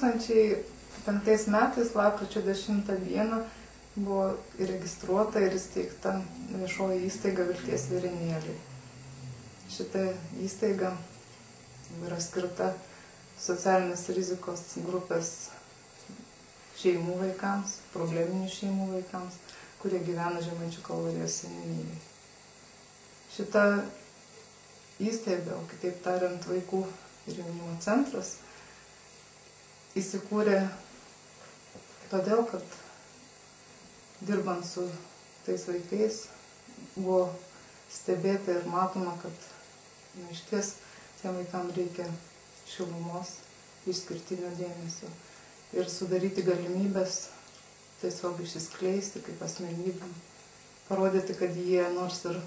2005 metais, lapkričio 10 dieną, buvo įregistruota ir įsteigta viešoji įstaiga Vilties Vėrinėliai. Šita įstaiga yra skirta socialinės rizikos grupės šeimų vaikams, probleminių šeimų vaikams, kurie gyvena Žemaičių Kalvarijos seniūnijoje. Šita įstaiga, o kitaip tariant vaikų ir jaunimo centras, įsikūrė todėl, kad dirbant su tais vaikais buvo stebėta ir matoma, kad išties tiem vaikams reikia šilumos, išskirtinio dėmesio ir sudaryti galimybės tiesiog išsiskleisti kaip asmenybėm, parodyti, kad jie nors ir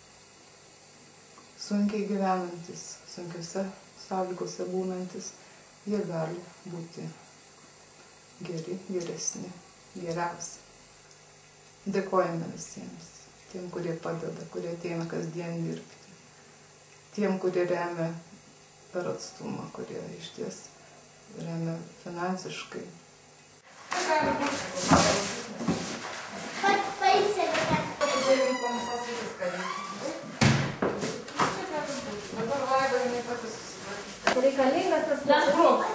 sunkiai gyvenantis, sunkiose sąlygose būnantis, jie gali būti geri, geresni, geriausi. Dėkojame visiems, tiem, kurie padeda, kurie ateina kasdien dirbti, tiem, kurie remia per atstumą, kurie išties remia finansiškai. Reikalingas tas labrus.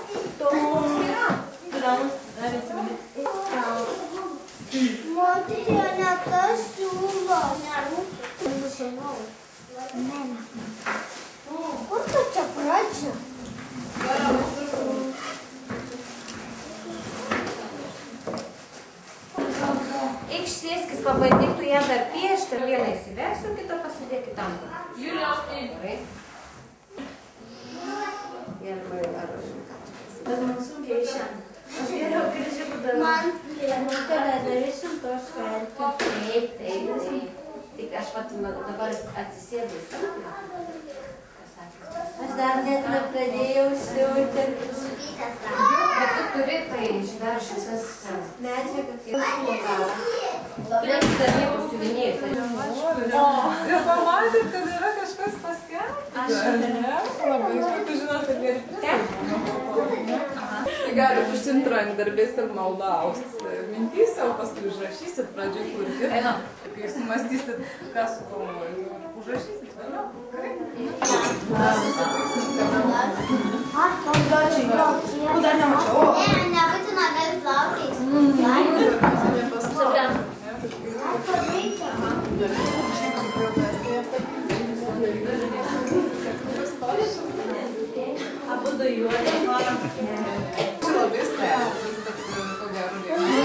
Moterio ne tas siūlo. Kur tu čia pradžia? Eik sėskis, pabandyk tu ją dar piešti. Vieną įsiversiu, kitą pasidėk kitam. Juliaus, tai. Bet man sunkiai šiandien. Aš geriau grįžiu, kad man tave darysim tos verti. Taip. Tik aš dabar atsisėdus. Aš dar net nepradėjau siūti. Bet tu turi tai išverš visas medžiagas ir slogavą. Turėtų tarnybų siuvinėjus. Ir pamatėt, kad yra kažkas paskelbta? Aš labai tu žinot, kad geri prisimenu. Tai galit užsiimti rankdarbiais ir maldaust mintyse, o paskui užrašysit pradžiai kurti. Kai sumąstysit, ką su kalbu, užrašysit vėliau. Dar nemačiau. Nebūtina vėl plaukiais. Abu du juodai. Čia labai stebis, bet ko gero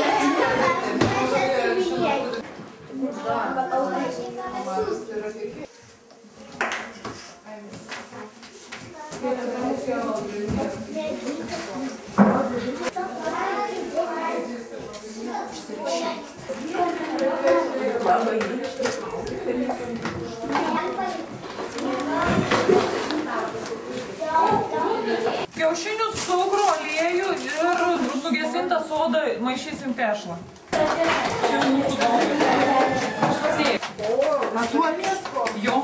Kiaušinius, cukrų, aliejų ir nugesintą sodą maišysim tešlą. Čia mūsų daugiau. Matuokės? Jo.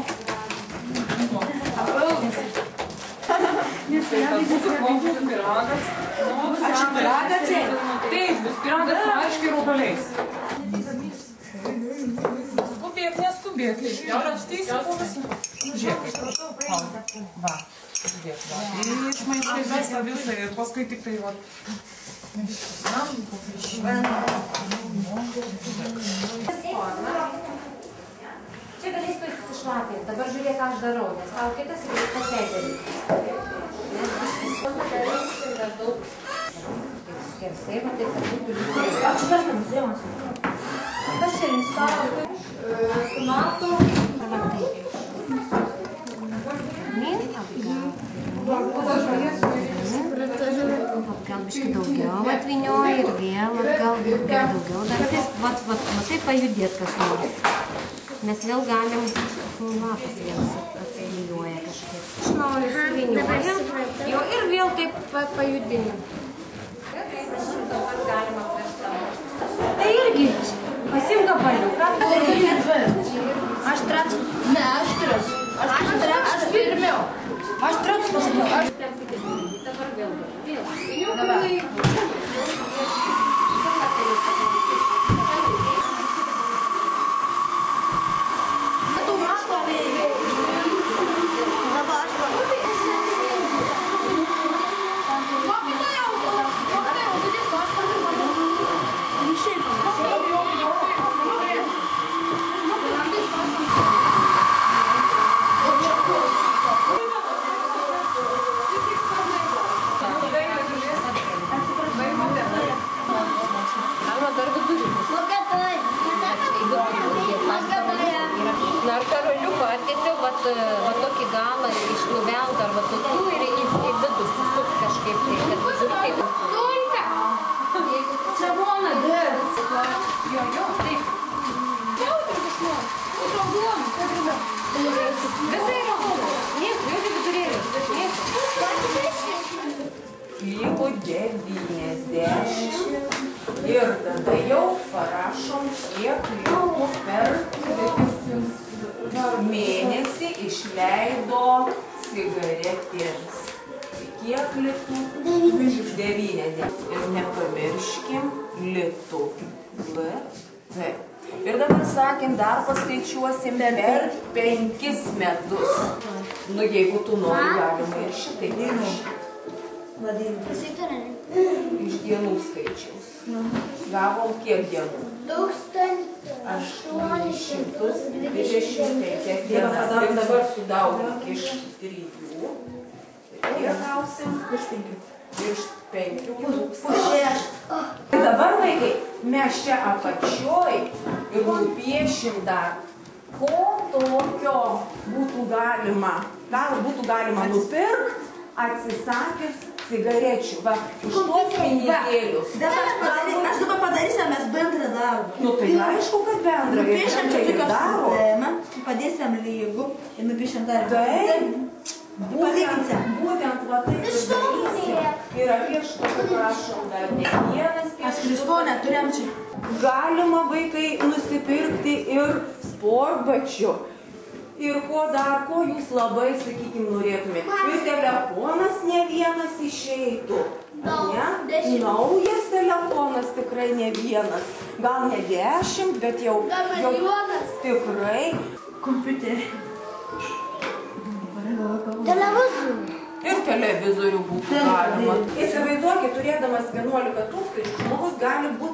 Mūsų klausysi piragas. Taip, bus piragas su aiškiai raubaliais. Skubėk, neskubėk. Jau rakstysi po visą. Žiūrėk. Va. Žiūrėk, va. Išmaišai visą ir paskui tik tai va. Čia galės tu įsišlapinti. Dabar žiūrėk, ką aš darau, nes tau kitas ir viskas leidėlį. Skersai, va taip, kad būtų liūdėjai. Aš čia nemusėjimas. Kas čia instalo? Tomato. Gal biškai daugiau atvynioja ir vėl atgal daugiau dar. Vat, matai pajudėt kas nors. Mes vėl galim, lapas vėl atsilioja kažkiek. Iš naujo suvynioja. Jo ir vėl taip pajudinam. Tai irgi pasim gabaliuką. Aštras. Ne, aštras. Aš pirmiau. Aštras pasakiau. Dabar vėl. Vėl. va tokį galą išnuvelt ar va tokių ir į vidų susukt kažkaip tai, kad vizuriukai. Tulka! Čemona, dėrs. Jo, taip. Jautrius nuo. Raudoną. Visai raudoną. Nieko, jokio vidurėlio. Liko 90. Ir tada jau parašom, kiek liko per mėnesį išleido cigaretėms. Kiek litų? 90. Ir nepamirškim litų. L. Ir dabar sakėm, dar paskaičiuosim per 5 metus. Nu, jeigu tu nori, galima ir šitai parašyti. Iš dienų skaičiaus. Gavom kiek dienų? 1825 dienas. Ir dabar sudaugink iš 3. Ir gausim iš 5 tūkstančių. Ir dabar, vaikai, mes čia apačioj ir nupiešim dar, ko tokio būtų galima nupirkt, atsisakius cigarečių. Va, už tuos pinigėlius. Aš dabar padarysiu, mes bendrą darbą. Nu tai aišku, kad bendrą. Nupiešėm čia tokią sistemą, padėsim lygų ir nupiešėm dar. Taip. Būtent va taip ir darysim. Ir apie šitą prašom dar ne vienas pieštukas. Aš Kristonę turėjom čia. Galima, vaikai, nusipirkti ir sportbačių. Ir ko dar, ko jūs labai, sakykime, norėtumėte. Ir telefonas ne vienas išeitų. Ne? Naujas telefonas tikrai ne vienas. Gal ne 10, bet jau tikrai. Kompiuterį. Televizorių. Ir televizorių būtų galima. Įsivaizduokit, turėdamas 11 tūkstančių, žmogus gali būti